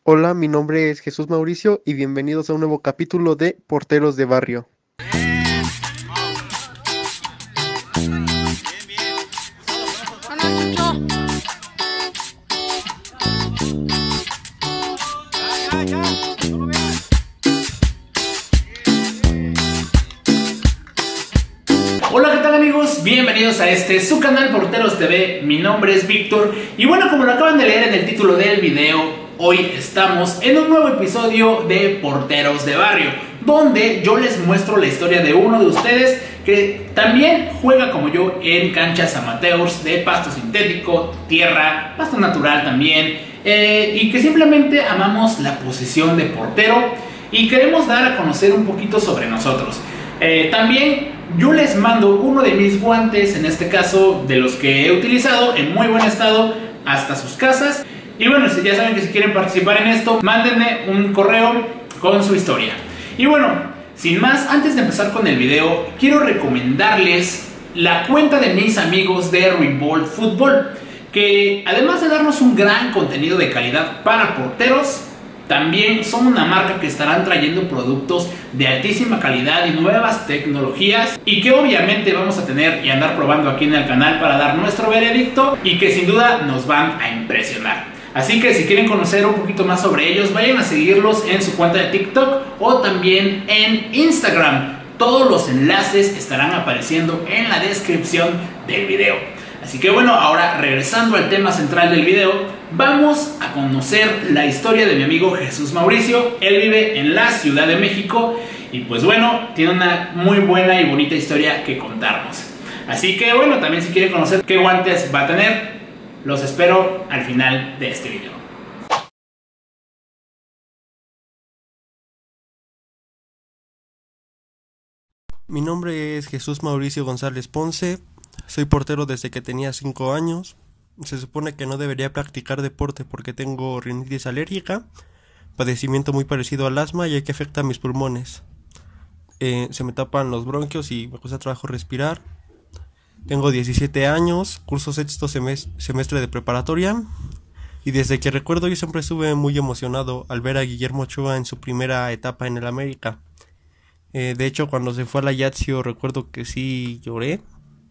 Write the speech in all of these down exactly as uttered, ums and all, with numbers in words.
Hola, mi nombre es Jesús Mauricio y bienvenidos a un nuevo capítulo de Porteros de Barrio. Hola, ¿qué tal amigos? Bienvenidos a este su canal Porteros T V. Mi nombre es Víctor y bueno, como lo acaban de leer en el título del video, hoy estamos en un nuevo episodio de Porteros de Barrio, donde yo les muestro la historia de uno de ustedes que también juega como yo en canchas amateurs de pasto sintético, tierra, pasto natural también, eh, y que simplemente amamos la posición de portero y queremos dar a conocer un poquito sobre nosotros. Eh, también yo les mando uno de mis guantes, en este caso de los que he utilizado en muy buen estado, hasta sus casas. Y bueno, si ya saben que si quieren participar en esto, mándenme un correo con su historia. Y bueno, sin más, antes de empezar con el video, quiero recomendarles la cuenta de mis amigos de Revolt Fútbol, que además de darnos un gran contenido de calidad para porteros, también son una marca que estarán trayendo productos de altísima calidad y nuevas tecnologías, y que obviamente vamos a tener y andar probando aquí en el canal para dar nuestro veredicto, y que sin duda nos van a impresionar. Así que si quieren conocer un poquito más sobre ellos, vayan a seguirlos en su cuenta de TikTok o también en Instagram. Todos los enlaces estarán apareciendo en la descripción del video. Así que bueno, ahora regresando al tema central del video, vamos a conocer la historia de mi amigo Jesús Mauricio. Él vive en la Ciudad de México y pues bueno, tiene una muy buena y bonita historia que contarnos. Así que bueno, también si quieren conocer qué guantes va a tener, los espero al final de este video. Mi nombre es Jesús Mauricio González Ponce, soy portero desde que tenía cinco años. Se supone que no debería practicar deporte porque tengo rinitis alérgica, padecimiento muy parecido al asma ya que afecta a mis pulmones. Eh, se me tapan los bronquios y me cuesta trabajo respirar. Tengo diecisiete años, curso sexto semestre de preparatoria y desde que recuerdo yo siempre estuve muy emocionado al ver a Guillermo Ochoa en su primera etapa en el América. Eh, de hecho, cuando se fue a la Lazio recuerdo que sí lloré.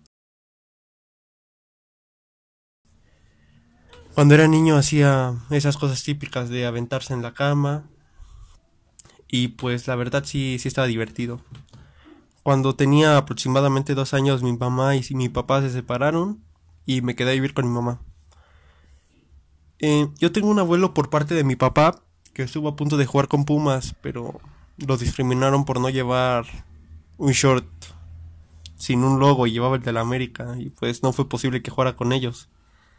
Cuando era niño hacía esas cosas típicas de aventarse en la cama y pues la verdad sí, sí estaba divertido. Cuando tenía aproximadamente dos años mi mamá y mi papá se separaron y me quedé a vivir con mi mamá. Eh, yo tengo un abuelo por parte de mi papá que estuvo a punto de jugar con Pumas, pero lo discriminaron por no llevar un short sin un logo y llevaba el de la América y pues no fue posible que jugara con ellos.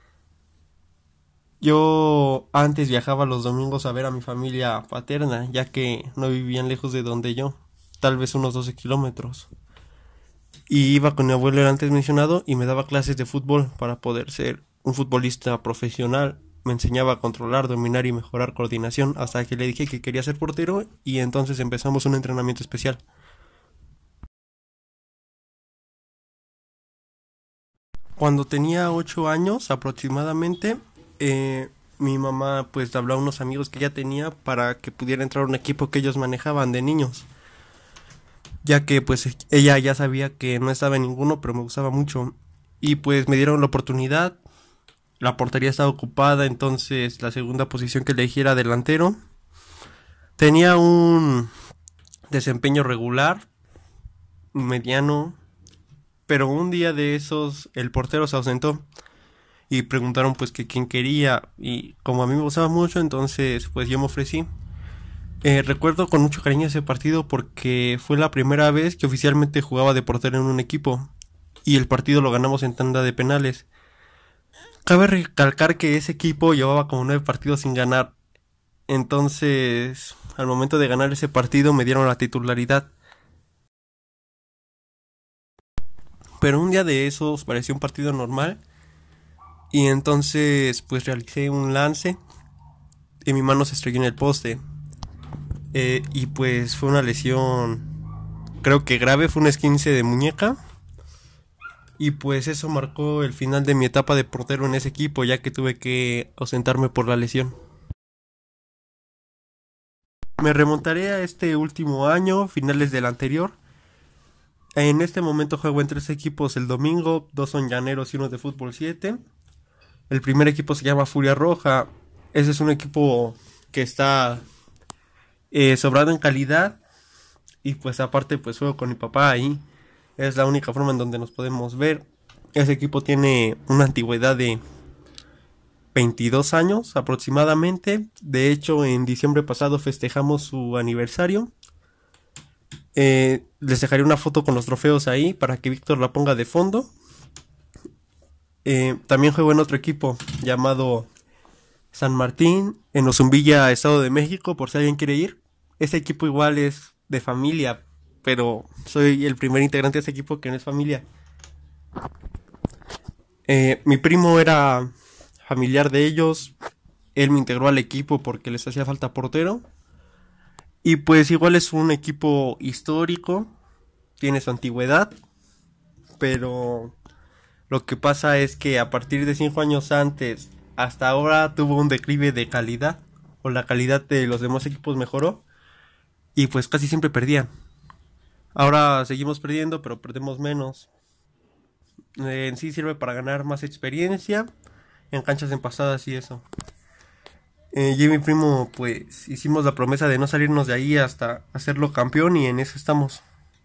Yo antes viajaba los domingos a ver a mi familia paterna, ya que no vivían lejos de donde yo, tal vez unos doce kilómetros. Y iba con mi abuelo, el antes mencionado, y me daba clases de fútbol para poder ser un futbolista profesional. Me enseñaba a controlar, dominar y mejorar coordinación hasta que le dije que quería ser portero y entonces empezamos un entrenamiento especial. Cuando tenía ocho años aproximadamente, eh, mi mamá pues habló a unos amigos que ella tenía para que pudiera entrar a un equipo que ellos manejaban de niños, ya que pues ella ya sabía que no estaba en ninguno, pero me gustaba mucho y pues me dieron la oportunidad. La portería estaba ocupada, entonces la segunda posición que elegí era delantero. Tenía un desempeño regular, mediano, pero un día de esos el portero se ausentó y preguntaron pues que quién quería, y como a mí me gustaba mucho, entonces pues yo me ofrecí. Eh, recuerdo con mucho cariño ese partido porque fue la primera vez que oficialmente jugaba de portero en un equipo y el partido lo ganamos en tanda de penales. Cabe recalcar que ese equipo llevaba como nueve partidos sin ganar, entonces al momento de ganar ese partido me dieron la titularidad. Pero un día de esos parecía un partido normal y entonces pues realicé un lance y mi mano se estrelló en el poste. Eh, y pues fue una lesión, creo que grave, fue un esguince de muñeca. Y pues eso marcó el final de mi etapa de portero en ese equipo, ya que tuve que ausentarme por la lesión. me remontaré a este último año, finales del anterior. En este momento juego en tres equipos el domingo, dos son llaneros y uno de fútbol siete. El primer equipo se llama Furia Roja. Ese es un equipo que está eh, sobrado en calidad. Y pues aparte pues juego con mi papá ahí. Es la única forma en donde nos podemos ver. Ese equipo tiene una antigüedad de veintidós años aproximadamente. De hecho, en diciembre pasado festejamos su aniversario. Eh, les dejaré una foto con los trofeos ahí para que Víctor la ponga de fondo. Eh, también juego en otro equipo llamado San Martín, en Ozumbilla, Estado de México, por si alguien quiere ir. Este equipo igual es de familia, pero soy el primer integrante de ese equipo que no es familia. Eh, mi primo era familiar de ellos. Él me integró al equipo porque les hacía falta portero. Y pues igual es un equipo histórico, tiene su antigüedad, pero lo que pasa es que a partir de cinco años antes hasta ahora tuvo un declive de calidad, o la calidad de los demás equipos mejoró, y pues casi siempre perdían. Ahora seguimos perdiendo, pero perdemos menos. Eh, en sí sirve para ganar más experiencia en canchas empastadas y eso. Eh, yo y mi primo pues hicimos la promesa de no salirnos de ahí hasta hacerlo campeón, y en eso estamos.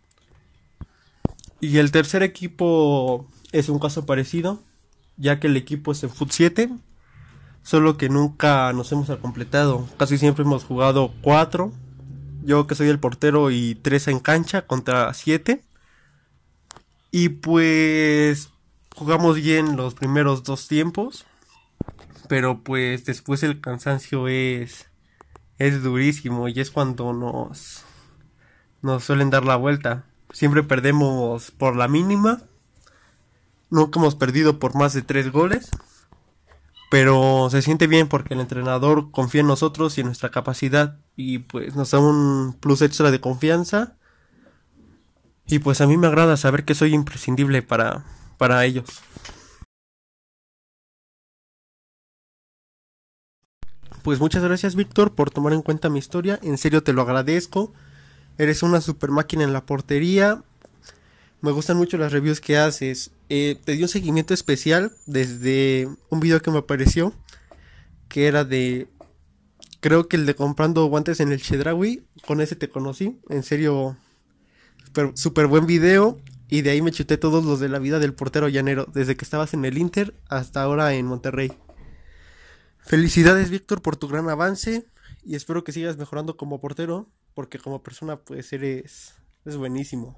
Y el tercer equipo es un caso parecido, ya que el equipo es en fut siete, solo que nunca nos hemos completado. Casi siempre hemos jugado cuatro, yo que soy el portero, y tres en cancha contra siete. Y pues jugamos bien los primeros dos tiempos, pero pues después el cansancio es es durísimo, y es cuando nos nos suelen dar la vuelta. Siempre perdemos por la mínima. Nunca hemos perdido por más de tres goles, pero se siente bien porque el entrenador confía en nosotros y en nuestra capacidad, y pues nos da un plus extra de confianza. Y pues a mí me agrada saber que soy imprescindible para para ellos. Pues muchas gracias, Víctor, por tomar en cuenta mi historia. En serio te lo agradezco. Eres una super máquina en la portería. Me gustan mucho las reviews que haces. Eh, te di un seguimiento especial desde un video que me apareció, que era de, creo que el de comprando guantes en el Chedraui. Con ese te conocí. En serio, super, super buen video. Y de ahí me chuté todos los de la vida del portero llanero, desde que estabas en el Inter hasta ahora en Monterrey. Felicidades, Víctor, por tu gran avance, y espero que sigas mejorando como portero, porque como persona pues eres, eres buenísimo.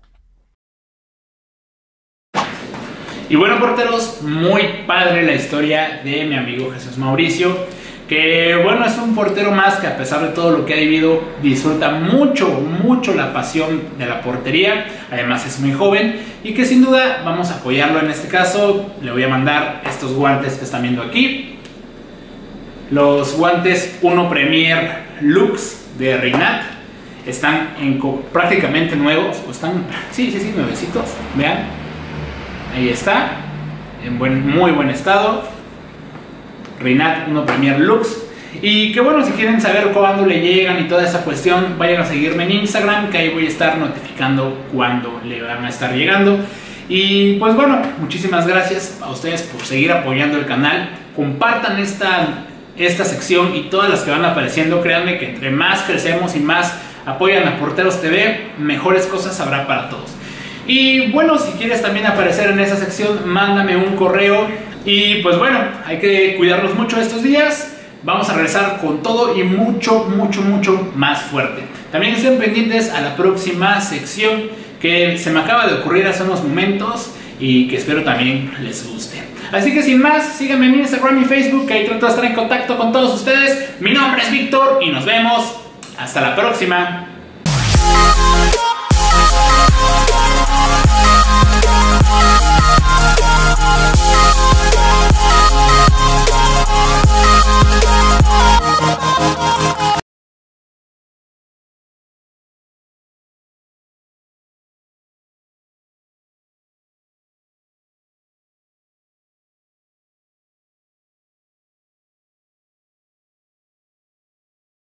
Y bueno, porteros, muy padre la historia de mi amigo Jesús Mauricio, que bueno, es un portero más que, a pesar de todo lo que ha vivido, disfruta mucho, mucho la pasión de la portería. Además es muy joven, y que sin duda vamos a apoyarlo en este caso. Le voy a mandar estos guantes que están viendo aquí. Los guantes Uno Premier Lux de Rinat. Están en prácticamente nuevos, o están, sí, sí, sí, nuevecitos. Vean, ahí está, en buen, muy buen estado. Rinat Uno Premier Lux. Y que bueno, si quieren saber cuándo le llegan y toda esa cuestión, vayan a seguirme en Instagram, que ahí voy a estar notificando cuándo le van a estar llegando. Y pues bueno, muchísimas gracias a ustedes por seguir apoyando el canal. Compartan esta, esta sección y todas las que van apareciendo. Créanme que entre más crecemos y más apoyan a Porteros T V, mejores cosas habrá para todos. Y bueno, si quieres también aparecer en esa sección, mándame un correo. Y pues bueno, hay que cuidarnos mucho estos días. Vamos a regresar con todo y mucho, mucho, mucho más fuerte. También estén pendientes a la próxima sección que se me acaba de ocurrir hace unos momentos y que espero también les guste. Así que sin más, síganme en Instagram y Facebook, que ahí trato de estar en contacto con todos ustedes. Mi nombre es Víctor y nos vemos. Hasta la próxima. We'll be right back.